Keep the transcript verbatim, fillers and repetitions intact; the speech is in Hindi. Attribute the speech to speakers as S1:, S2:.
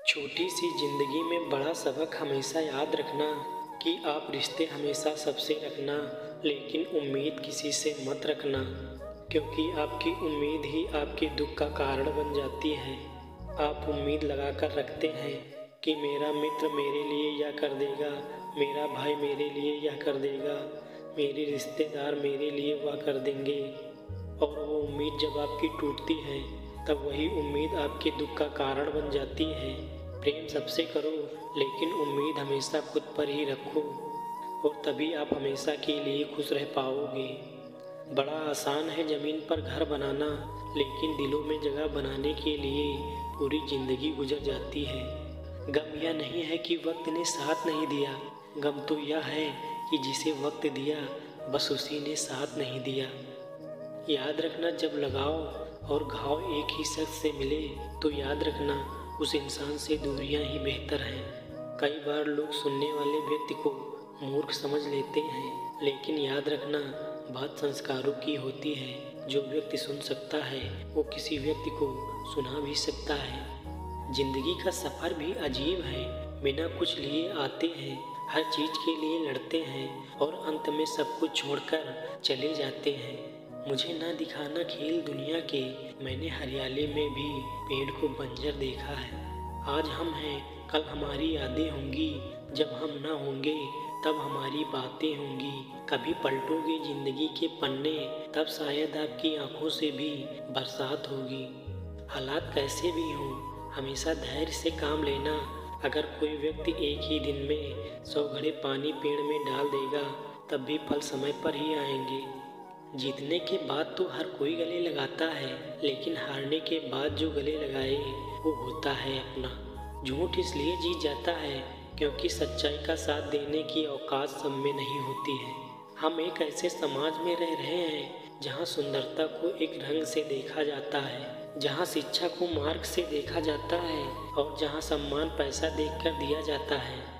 S1: छोटी सी जिंदगी में बड़ा सबक हमेशा याद रखना कि आप रिश्ते हमेशा सबसे रखना, लेकिन उम्मीद किसी से मत रखना, क्योंकि आपकी उम्मीद ही आपके दुख का कारण बन जाती है। आप उम्मीद लगाकर रखते हैं कि मेरा मित्र मेरे लिए यह कर देगा, मेरा भाई मेरे लिए यह कर देगा, मेरे रिश्तेदार मेरे लिए वह कर देंगे, और वो उम्मीद जब आपकी टूटती है तब वही उम्मीद आपके दुख का कारण बन जाती है। प्रेम सबसे करो, लेकिन उम्मीद हमेशा खुद पर ही रखो, और तभी आप हमेशा के लिए खुश रह पाओगे। बड़ा आसान है ज़मीन पर घर बनाना, लेकिन दिलों में जगह बनाने के लिए पूरी ज़िंदगी गुजर जाती है। गम यह नहीं है कि वक्त ने साथ नहीं दिया, गम तो यह है कि जिसे वक्त दिया बस उसी ने साथ नहीं दिया। याद रखना, जब लगाव और घाव एक ही शख्स से मिले तो याद रखना उस इंसान से दूरियां ही बेहतर हैं। कई बार लोग सुनने वाले व्यक्ति को मूर्ख समझ लेते हैं, लेकिन याद रखना बात संस्कारों की होती है। जो व्यक्ति सुन सकता है वो किसी व्यक्ति को सुना भी सकता है। जिंदगी का सफ़र भी अजीब है, बिना कुछ लिए आते हैं, हर चीज़ के लिए लड़ते हैं और अंत में सब कुछ छोड़कर चले जाते हैं। मुझे ना दिखाना खेल दुनिया के, मैंने हरियाली में भी पेड़ को बंजर देखा है। आज हम हैं, कल हमारी यादें होंगी, जब हम ना होंगे तब हमारी बातें होंगी। कभी पलटोगे जिंदगी के पन्ने, तब शायद आपकी आंखों से भी बरसात होगी। हालात कैसे भी हों, हमेशा धैर्य से काम लेना। अगर कोई व्यक्ति एक ही दिन में सौ घड़े पानी पेड़ में डाल देगा तब भी फल समय पर ही आएंगे। जीतने के बाद तो हर कोई गले लगाता है, लेकिन हारने के बाद जो गले लगाए वो होता है अपना। झूठ इसलिए जीत जाता है क्योंकि सच्चाई का साथ देने की औकात सब में नहीं होती है। हम एक ऐसे समाज में रह रहे हैं जहाँ सुंदरता को एक रंग से देखा जाता है, जहाँ शिक्षा को मार्ग से देखा जाता है और जहाँ सम्मान पैसा देखकर दिया जाता है।